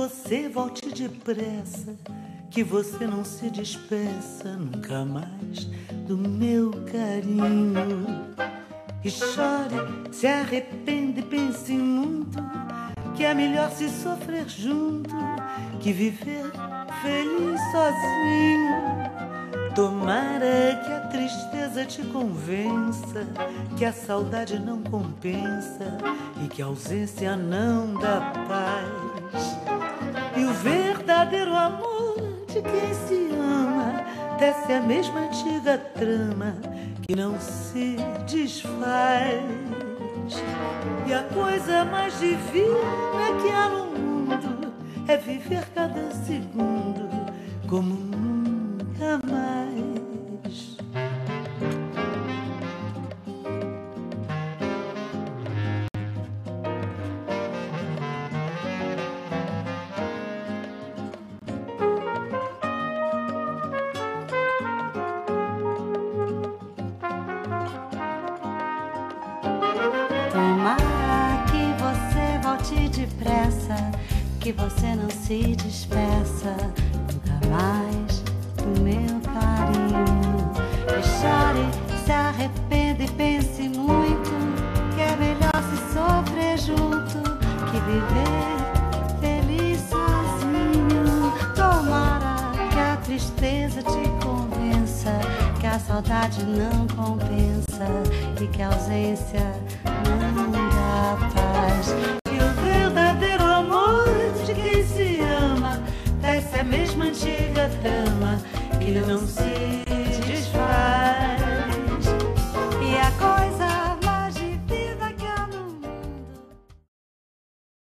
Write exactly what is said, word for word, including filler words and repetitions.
você volte depressa, que você não se despeça nunca mais do meu carinho. E chore, se arrepende e pense muito, que é melhor se sofrer junto que viver feliz sozinho. Tomara que a tristeza te convença que a saudade não compensa e que a ausência não dá paz. E o verdadeiro amor de quem se ama desce a mesma antiga trama que não se desfaz. E a coisa mais divina que há no mundo é viver cada segundo como nunca mais. Tomara que você volte depressa, que você não se despeça nunca mais do meu carinho. E chore, se arrependa e pense muito, que é melhor se sofrer junto que viver feliz sozinho. Tomara que a tristeza te convença que a saudade não compensa e que a ausência não dá paz. E o verdadeiro amor de quem se ama desce a mesma antiga trama que não se desfaz.